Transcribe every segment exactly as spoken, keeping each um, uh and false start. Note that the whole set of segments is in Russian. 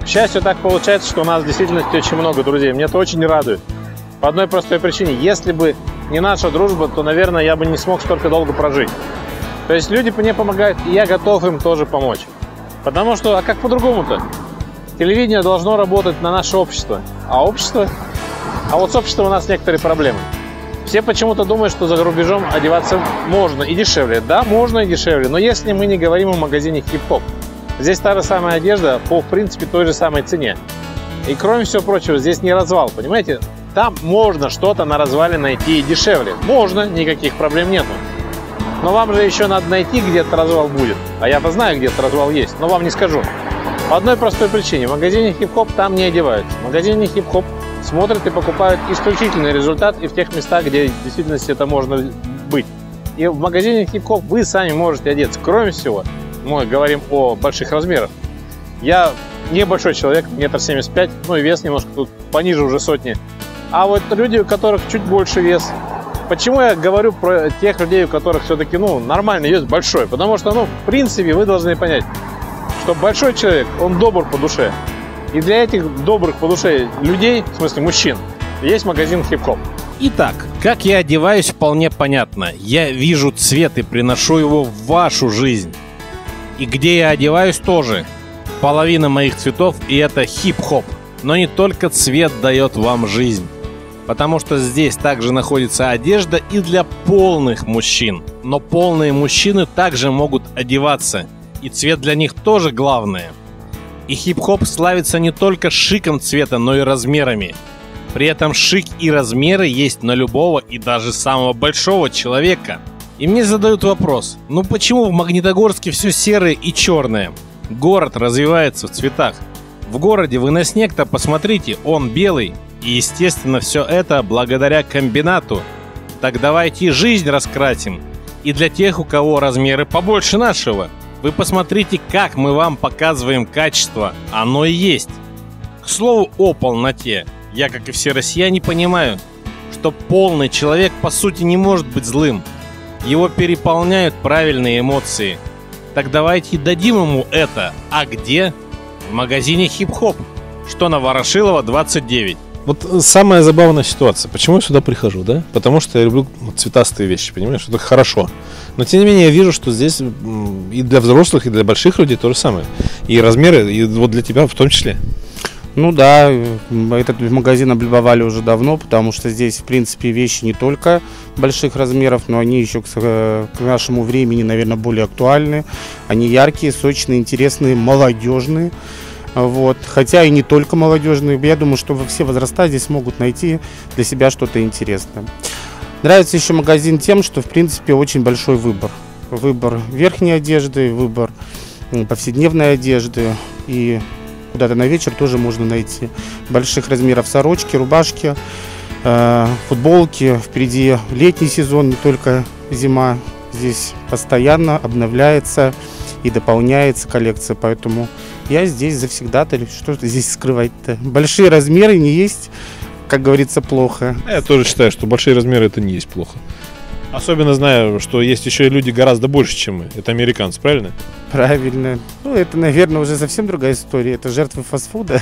К счастью, так получается, что у нас в действительности очень много друзей. Мне это очень радует. По одной простой причине. Если бы не наша дружба, то, наверное, я бы не смог столько долго прожить. То есть люди мне помогают, и я готов им тоже помочь. Потому что, а как по-другому-то? Телевидение должно работать на наше общество. А общество? А вот с обществом у нас некоторые проблемы. Все почему-то думают, что за рубежом одеваться можно и дешевле. Да, можно и дешевле, но если мы не говорим о магазине хип-хоп. Здесь та же самая одежда по, в принципе, той же самой цене. И кроме всего прочего, здесь не развал, понимаете? Там можно что-то на развале найти и дешевле. Можно, никаких проблем нету. Но вам же еще надо найти, где этот развал будет. А я-то знаю, где этот развал есть, но вам не скажу. По одной простой причине. В магазине хип-хоп там не одеваются. В магазине хип-хоп смотрят и покупают исключительный результат и в тех местах, где в действительности это можно быть. И в магазине хип-хоп вы сами можете одеться. Кроме всего, мы говорим о больших размерах. Я небольшой человек, метр семьдесят пять, ну и вес немножко тут пониже уже сотни. А вот люди, у которых чуть больше вес. Почему я говорю про тех людей, у которых все-таки, ну, нормальный вес большой? Потому что, ну, в принципе, вы должны понять, что большой человек, он добр по душе. И для этих добрых по душе людей, в смысле мужчин, есть магазин хип-хоп. Итак, как я одеваюсь, вполне понятно. Я вижу цвет и приношу его в вашу жизнь. И где я одеваюсь тоже. Половина моих цветов, и это хип-хоп. Но не только цвет дает вам жизнь. Потому что здесь также находится одежда и для полных мужчин. Но полные мужчины также могут одеваться. И цвет для них тоже главное. И хип-хоп славится не только шиком цвета, но и размерами. При этом шик и размеры есть на любого и даже самого большого человека. И мне задают вопрос, ну почему в Магнитогорске все серое и черное? Город развивается в цветах. В городе вы на снег-то посмотрите, он белый. И естественно все это благодаря комбинату. Так давайте жизнь раскрасим. И для тех, у кого размеры побольше нашего. Вы посмотрите, как мы вам показываем качество. Оно и есть. К слову о полноте. Я, как и все россияне, понимаю, что полный человек по сути не может быть злым. Его переполняют правильные эмоции. Так давайте дадим ему это. А где? В магазине хип-хоп, что на Ворошилова двадцать девять. Вот самая забавная ситуация. Почему я сюда прихожу, да? Потому что я люблю цветастые вещи, понимаешь? Это хорошо. Но тем не менее я вижу, что здесь и для взрослых, и для больших людей то же самое. И размеры, и вот для тебя в том числе. Ну да, этот магазин облюбовали уже давно, потому что здесь, в принципе, вещи не только больших размеров, но они еще к, к нашему времени, наверное, более актуальны. Они яркие, сочные, интересные, молодежные. Вот. Хотя и не только молодежные. Я думаю, что все возраста здесь могут найти для себя что-то интересное. Нравится еще магазин тем, что, в принципе, очень большой выбор. Выбор верхней одежды, выбор повседневной одежды. И куда-то на вечер тоже можно найти. Больших размеров сорочки, рубашки, э, футболки. Впереди летний сезон, не только зима. Здесь постоянно обновляется и дополняется коллекция. Поэтому я здесь завсегдатый. Что-то здесь скрывать-то. Большие размеры не есть, как говорится, плохо. Я тоже считаю, что большие размеры это не есть плохо. Особенно знаю, что есть еще и люди гораздо больше, чем мы. Это американцы, правильно? Правильно. Ну, это, наверное, уже совсем другая история. Это жертвы фастфуда.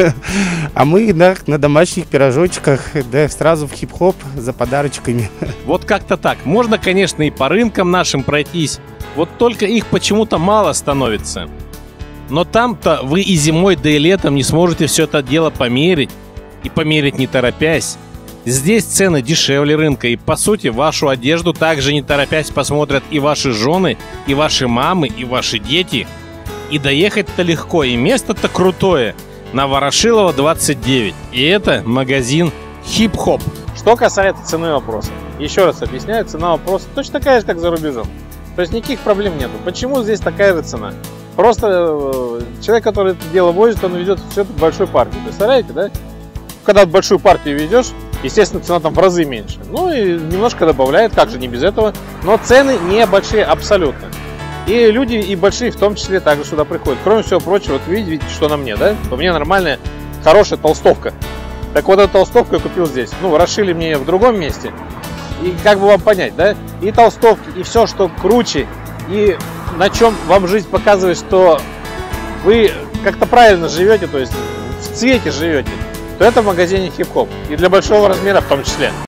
А мы да, на домашних пирожочках, да, сразу в хип-хоп за подарочками. Вот как-то так. Можно, конечно, и по рынкам нашим пройтись. Вот только их почему-то мало становится. Но там-то вы и зимой, да и летом не сможете все это дело померить. И померить не торопясь. Здесь цены дешевле рынка, и по сути вашу одежду также не торопясь посмотрят и ваши жены, и ваши мамы, и ваши дети. И доехать-то легко, и место-то крутое. На Ворошилова двадцать девять. И это магазин хип-хоп. Что касается цены вопроса. Еще раз объясняю, цена вопроса точно такая же, как за рубежом. То есть никаких проблем нету. Почему здесь такая же цена? Просто э, человек, который это дело возит, он ведет все это в большой партии. Представляете, да? Когда большую партию ведешь, естественно, цена там в разы меньше. Ну и немножко добавляет, как же не без этого. Но цены не большие абсолютно. И люди, и большие в том числе, также сюда приходят. Кроме всего прочего, вот видите, видите, что на мне, да? У меня нормальная, хорошая толстовка. Так вот эту толстовку я купил здесь. Ну, расшили мне ее в другом месте. И как бы вам понять, да? И толстовки, и все, что круче, и на чем вам жизнь показывает, что вы как-то правильно живете, то есть в цвете живете, то это в магазине хип-хоп. И для большого размера в том числе.